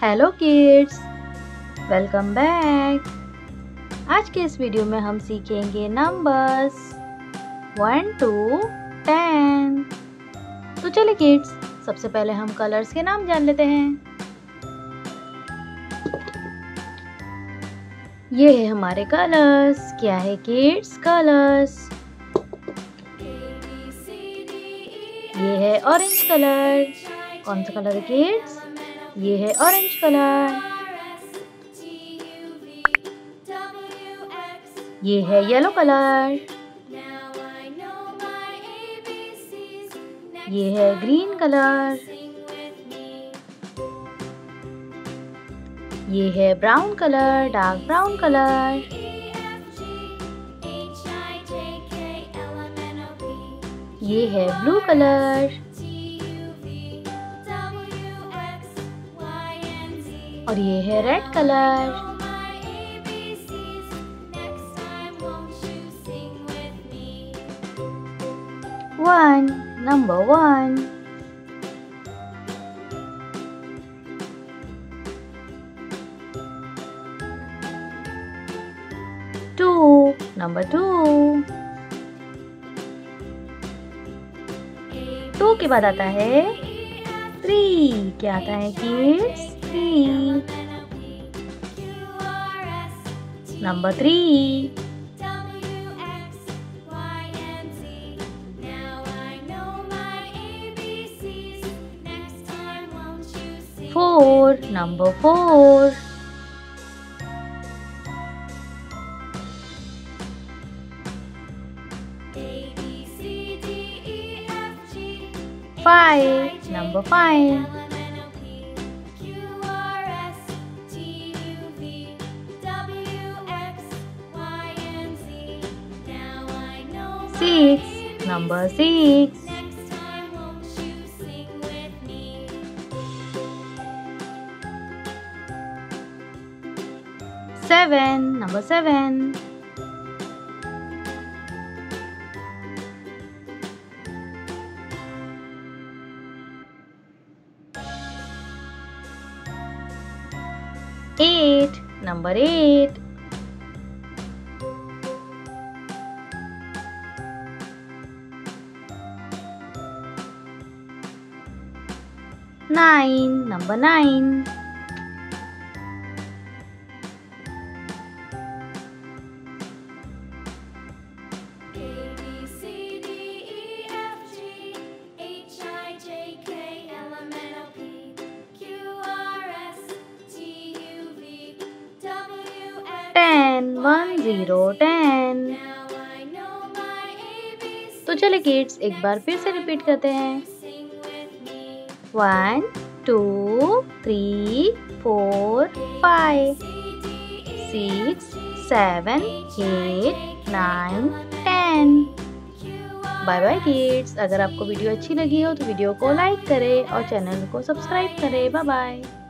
Hello kids, welcome back. आज के इस वीडियो में हम सीखेंगे नंबर्स 1 to 10। तो चलिए किड्स, सबसे पहले हम कलर्स के नाम जान लेते हैं। ये है हमारे कलर्स। क्या है किड्स? कलर्स। ये है ऑरेंज कलर। कौन सा कलर है किड्स? ये है ऑरेंज कलर। ये है येलो कलर। ये है ग्रीन कलर। ये है brown colour, dark brown colour. ये है ब्लू कलर। और ये है रेड कलर। नंबर 1। 2, नंबर 2। 2 के बाद आता है 3। क्या आता है kids? 3। Number 3। 4, number 4। 5, number 5। 6, number 6। 7, number 7। 8, number 8। 9, number 9। 10, 1 0 10। तो चले किड्स, एक बार फिर से रिपीट करते हैं। 1 2 3 4 5 6 7 8 9 10। Bye bye kids. अगर आपको वीडियो अच्छी लगी हो तो वीडियो को लाइक करें और चैनल को सब्सक्राइब करें। Bye bye.